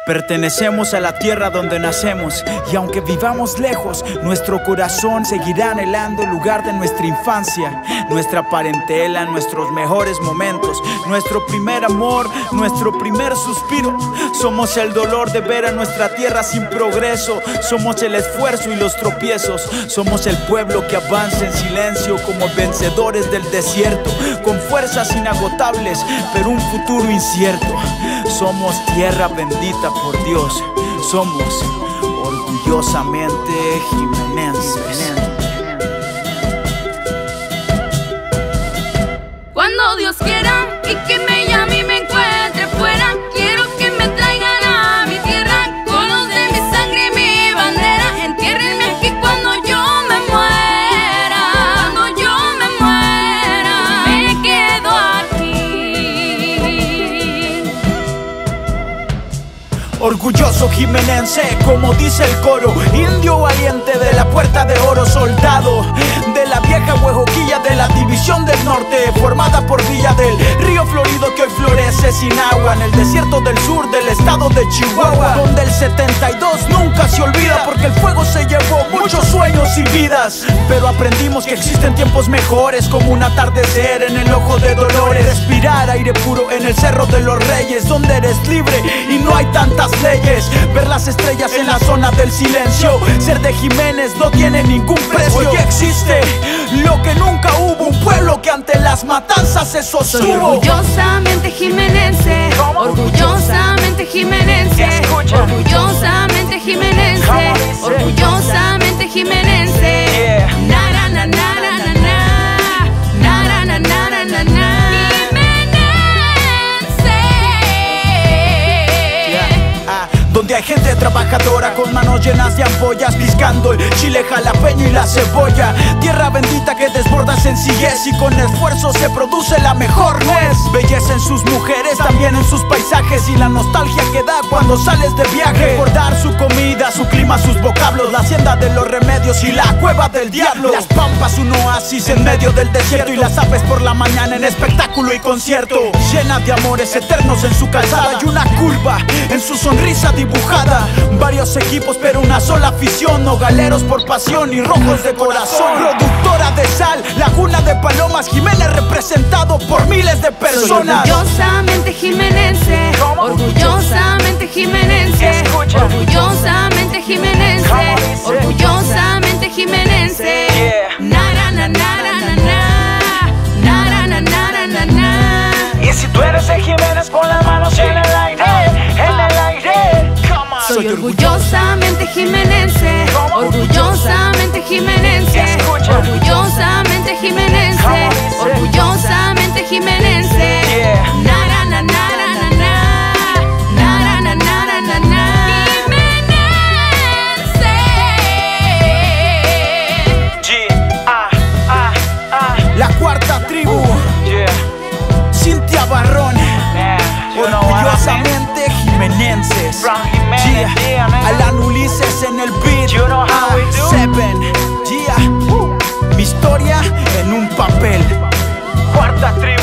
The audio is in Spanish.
Pertenecemos a la tierra donde nacemos, y aunque vivamos lejos, nuestro corazón seguirá anhelando el lugar de nuestra infancia, nuestra parentela, nuestros mejores momentos, nuestro primer amor, nuestro primer suspiro. Somos el dolor de ver a nuestra tierra sin progreso, somos el esfuerzo y los tropiezos, somos el pueblo que avanza en silencio como vencedores del desierto, con fuerzas inagotables, pero un futuro incierto. Somos tierra bendita por Dios, somos orgullosamente jimenenses. Cuando Dios quiera y que me llame y me encuentre fuera, quiero que me traigan a mi tierra, con los de mi sangre y mi bandera. Entiérrenme aquí cuando yo me muera, cuando yo me muera, me quedo aquí. Orgulloso jimenense, como dice el coro, indio valiente de la Puerta de Oro, soldado de la vieja Huejoquilla de la División del Norte, formada por Villa del Río Florido, que hoy florece sin agua en el desierto del sur del estado de Chihuahua, donde el 72 nunca se olvida, porque el fuego se llevó muchos sueños y vidas. Pero aprendimos que existen tiempos mejores, como un atardecer en el Ojo de Dolores, respirar aire puro en el Cerro de los Reyes, donde eres libre y no hay tantas leyes, ver las estrellas en la zona del silencio. Ser de Jiménez no tiene ningún precio. Hoy existe lo que nunca hubo, un pueblo que ante las matanzas se sostuvo. Soy orgullosamente jimenense, orgullosamente jimenense, orgullosamente jimenense, orgullosamente jimenense. Na na na na na na na na na na na na. Donde hay gente trabajadora con manos llenas de ampollas, piscando el chile jalapeño y la cebolla. Tierra bendita que desborda sencillez y con esfuerzo se produce la mejor nuez. Belleza en sus mujeres, también en sus paisajes, y la nostalgia que da cuando sales de viaje. Recordar su comida, su clima, sus vocablos, la hacienda de los remedios y la cueva del diablo. Las pampas, un oasis en medio del desierto, y las aves por la mañana en espectáculo y concierto. Llena de amores eternos en su calzada, y una curva en su sonrisa dibujada. Varios equipos pero una sola afición, nogaleros por pasión y rojos de corazón. Productora de sal, laguna de palomas, Jiménez representado por miles de personas. Soy orgullosamente jimenense, orgullosamente jimenense, orgullosamente jimenense, orgullosamente jimenense. Na na na na na na na na na na. Y si tú eres de Jiménez, pon las manos en el aire, en el aire. Soy orgullosamente jimenense, orgullosamente jimenense, orgullosamente jimenense, orgullosamente jimenense. Na na na na na na na na na na na. La cuarta tribu, Cintia Barrón, orgullosamente jimenenses. Alan Ulises en el beat, Seven, mi historia en un papel. Cuarta tribu.